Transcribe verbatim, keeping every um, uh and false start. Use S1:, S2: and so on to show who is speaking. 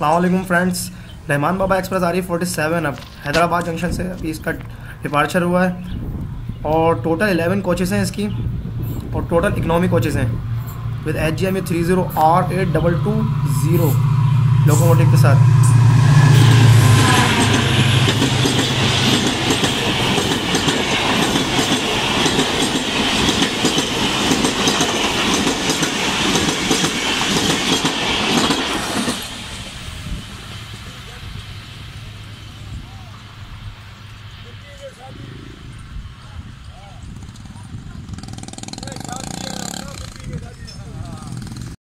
S1: अस्सलाम वालेकुम friends, Rahman Baba express आ रही है फोर्टी सेवन अब हैदराबाद जंक्शन से। अभी इसका डिपार्चर हुआ है और टोटल इलेवन कोचेस हैं इसकी और टोटल इकनॉमी कोचेस हैं with H G M three zero R eight double two zero locomotive के साथ।